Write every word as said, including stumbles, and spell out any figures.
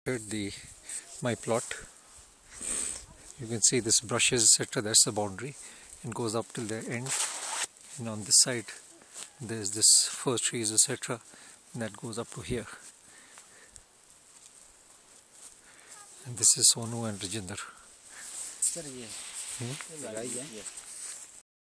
Here's the my plot. You can see this brushes, etc. That's the boundary, and goes up till the end. And on this side there's this fir trees, etc. and that goes up to here. And this is Sonu and Rajinder. Sir, yeah. Hmm?